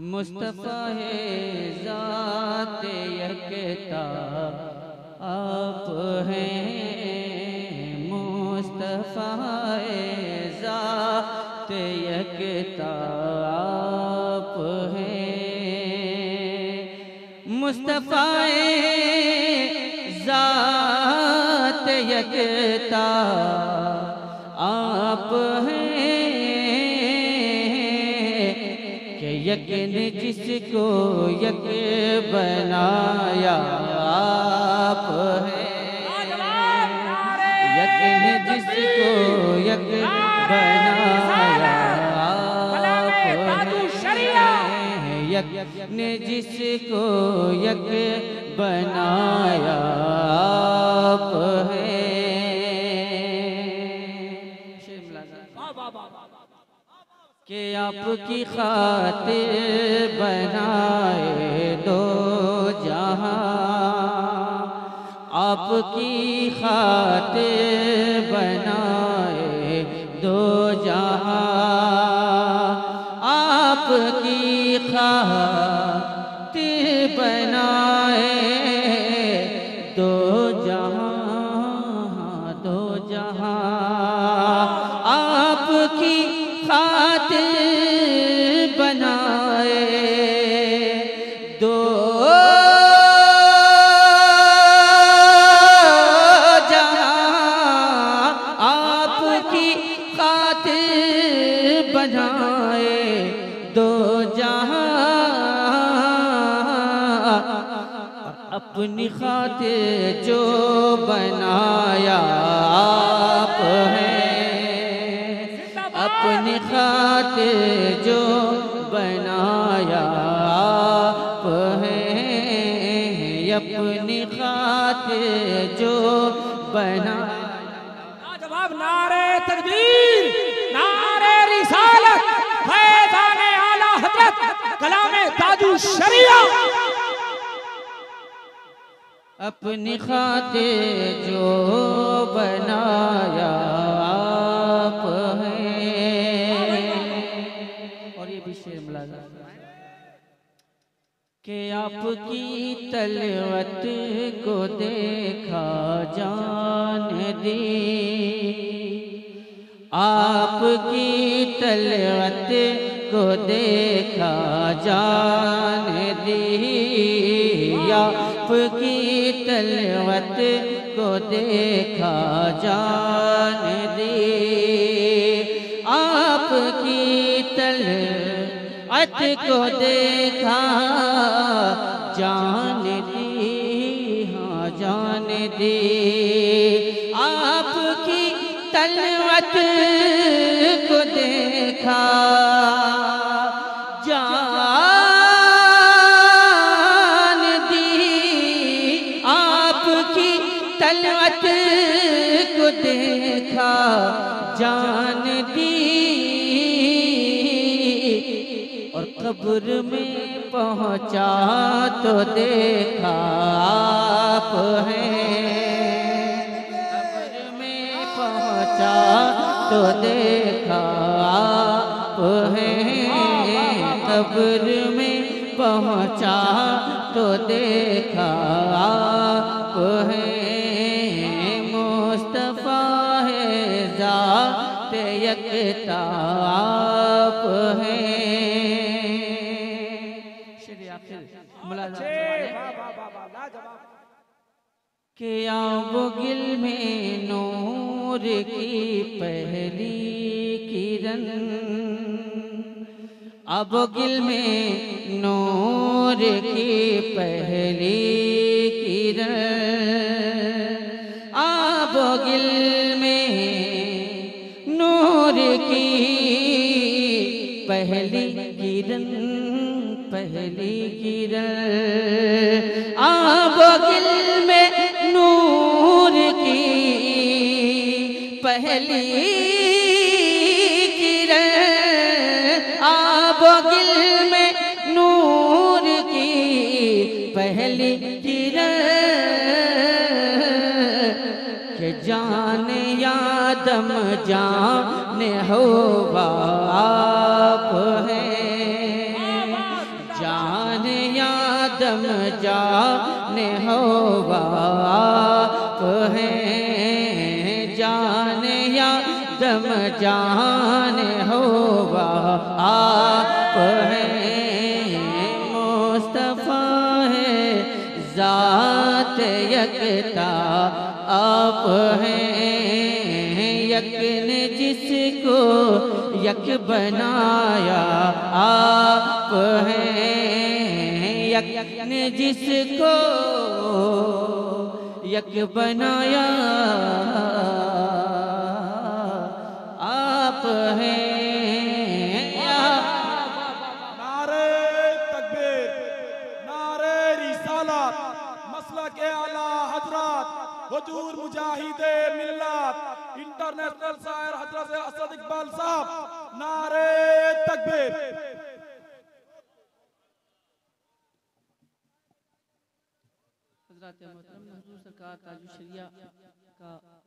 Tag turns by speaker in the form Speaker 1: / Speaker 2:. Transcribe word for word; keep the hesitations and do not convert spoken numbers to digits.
Speaker 1: मुस्तफ़ा है ज़ात यकता आप हैं, मुस्तफ़ा है ज़ात यकता आप हैं, मुस्तफ़ा है ज़ात यकता आप हैं, यक ने जिसको यक बनाया आप हैं, यक ने जिसको यक बनाया आप हैं, यक ने जिसको यक बनाया आप हैं। कि आपकी खातिर बनाए दो जहां, आपकी खातिर बनाए दो जहां, आपकी खातिर बनाए दो जहां, दो जहां, आपकी खातिर बनाए दो जहां, आपकी खातिर बनाए दो जहां, अपनी खातिर जो बनाया आप हैं, अपनी खातिर जो बनाया आप हैं, अपनी खातिर जो बना।
Speaker 2: जवाब नारे तकबीर, नारे रिसालत, फैज़ाने आला हज़रत कलामे ताजु शरिया।
Speaker 1: अपनी खातिर जो बनाया आप हैं, और ये भी शेर मुलाज़ा कि आपकी तलवत को देखा जान दी, आपकी तलवत को देखा जान दी, आपकी तलवत को देखा जान दी, आपकी तलवत को देखा जान दी, हाँ जान दी, आपकी तलवत को देखा जान दी, आपकी तलवत को देखा जान दी, और कब्र में पहुंचा तो देखा आप हैं, कब्र में पहुंचा तो देखा आप हैं, कब्र में पहुंचा तो देखा आप हैं, मुस्तफ़ा है ज़ात यकता आप हैं। कि वो गिल में नूर की पहली किरण, अब गिल में नूर की पहली किरण, अब गिल में नूर की पहली किरण, पहली किरण, अब गिल में नूर की पहली किरण, अब गिल में नूर की पहली किरण, के जान यादम जान हो आप हैं, दम जाने हो आप हैं, जाने या दम जाने हो आप हैं। मुस्तफा है ज़ात यकता आप हैं, यक ने जिसको यक बनाया आप हैं, यक ने जिसको यक बनाया आप हैं।
Speaker 3: नारे तकबीर, नारे रिसालत, मसलक ए आला हजरत हुजूर मुजाहिदे मिल्लत इंटरनेशनल शायर हजरत असद इकबाल साहब, नारे तकबीर।
Speaker 1: हज़रात मोहतरम हुजूर सरकार ताजुश शरिया का